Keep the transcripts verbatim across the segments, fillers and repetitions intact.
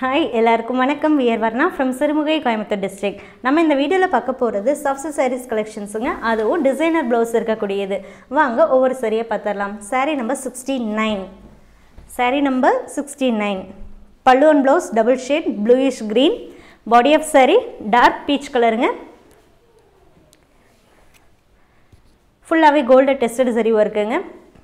Hi, எல்லாருக்கும் வணக்கம். We are Varnaa from Sirumugai, Coimbatore district. நம்ம இந்த வீடியோல பார்க்க போறது soft sarees collectionsங்க. அதுவும் designer blouse இருக்கக்கூடியது. வாங்க ஒவ்வொரு சாரியை பார்த்தறலாம். Saree number sixty-nine. Saree number sixty-nine. Pallu and blouse double shade bluish green. Body of saree dark peach colorங்க. ஃபுல்லாவே gold tested zari workங்க.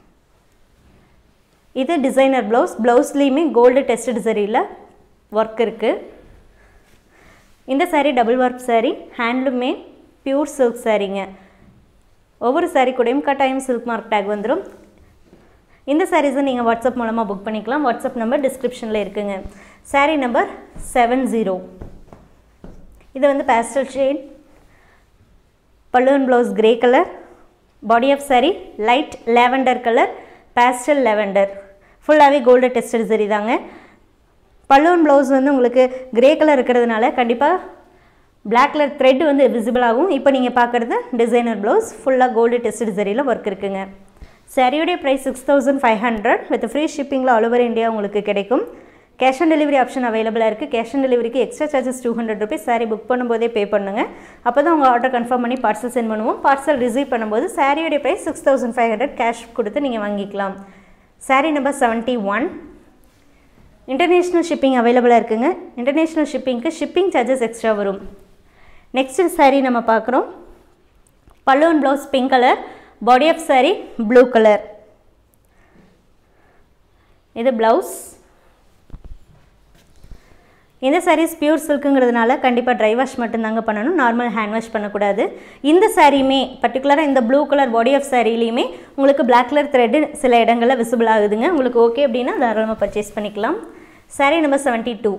இது designer blouse. Blouseலயுமே gold tested zariல work இருக்கு. இந்த saree double warp saree, handloom में pure silk sareeங்க. ஒவ்வொரு saree கூடயும் கட்டாயம் silk mark tag வந்துரும். இந்த sarees நீங்க WhatsApp மூலமா புக் பண்ணிக்கலாம். WhatsApp நம்பர் descriptionல இருக்குங்க. saree number seventy. இது வந்து pastel shade. Pallu and blouse grey color. Body of saree light lavender color, pastel lavender. ஃபுல்லாவே gold tested zari தாங்க. Pallu and blouse வந்து உங்களுக்கு கிரே கலர் இருக்கிறதுனால கண்டிப்பா black color thread வந்து விசிபிள் ஆகும். இப்போ நீங்க பார்க்கிறது டிசைனர் blouse ஃபுல்லா gold tested zariல வர்க் இருக்குங்க. சாரியோட price six thousand five hundred with free shippingல all over India உங்களுக்கு கிடைக்கும். கேஷ் ஆன் டெலிவரி ஆப்ஷன் அவேலபிளா இருக்கு. கேஷ் ஆன் டெலிவரிக்கு extra charges two hundred rupees sari book பண்ணும்போதே பே பண்ணுங்க. அப்பதான் உங்க ஆர்டர் கன்ஃபார்ம் பண்ணி பார்சல் சென்ட் பண்ணுவோம். பார்சல் ரிசீவ் பண்ணும்போது சாரியோட price six thousand five hundred cash கொடுத்து நீங்க வாங்கிக்கலாம். Sari number seventy-one. International shipping available இருக்குங்க. International shippingக்கு shipping charges extra வரும். Next saree நம்ம பார்க்கிறோம். Pallu and blouse pink color, body of saree blue color. இது blouse. இந்த sarees pure silkங்கிறதுனால கண்டிப்பா dry wash மட்டும் தாங்க பண்ணனும். நார்மல் hand wash பண்ண கூடாது. இந்த சாரியுமே particular இந்த blue color body of sareeலயுமே உங்களுக்கு black color thread சில இடங்கள்ல விசிபிள் ஆகுதுங்க. உங்களுக்கு ஓகே அப்படினா தாராளமா பர்சேஸ் பண்ணிக்கலாம். Saree number seventy-two.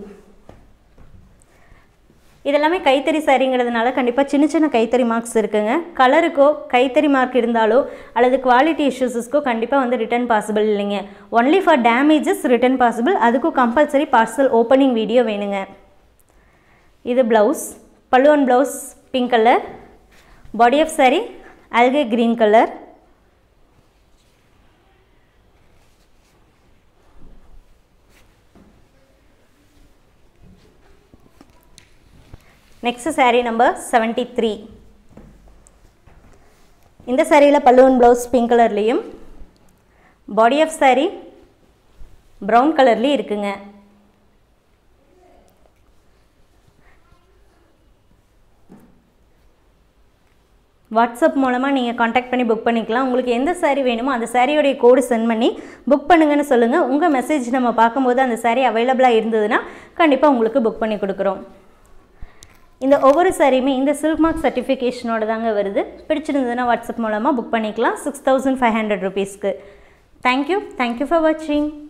இதெல்லாமே கைத்தறி சாரிங்கிறதுனால கண்டிப்பா சின்ன சின்ன கைத்தறி மார்க்ஸ் இருக்குங்க. கலருக்கோ கைத்தறி மார்க் இருந்தாலோ அல்லது குவாலிட்டி இஷ்யூஸ்ஸ்க்கோ கண்டிப்பா வந்து ரிட்டர்ன் பாசிபிள் இல்லைங்க. only for damages return possible. அதுக்கு கம்பல்சரி பார்சல் ஓபனிங் வீடியோ வேணுங்க. இது blouse. Pallu and blouse pink color. Body of saree algae green color. Next saree number seventy-three. இந்த சாரியில pallu and blouse pink கலர்லயும் body of saree brown கலர்லயே இருக்குங்க. WhatsApp மூலமா நீங்க contact பண்ணி book பண்ணிக்கலாம். உங்களுக்கு எந்த saree வேணுமோ அந்த சாரியோட கோட் சென்ட் பண்ணி புக் பண்ணுங்கன்னு சொல்லுங்க. உங்க மெசேஜ் நம்ம பாக்கும்போது அந்த saree அவேலபிளா இருந்ததுனா கண்டிப்பா உங்களுக்கு புக் பண்ணி கொடுக்கிறோம். இந்த ஒவ்வொரு சாரியுமே இந்த silk mark certificationோட தாங்க வருது. பிடிச்சிருந்ததுனா WhatsApp மூலமா புக் பண்ணிக்கலாம் six thousand five hundred rupees க்கு. Thank you. Thank you for watching.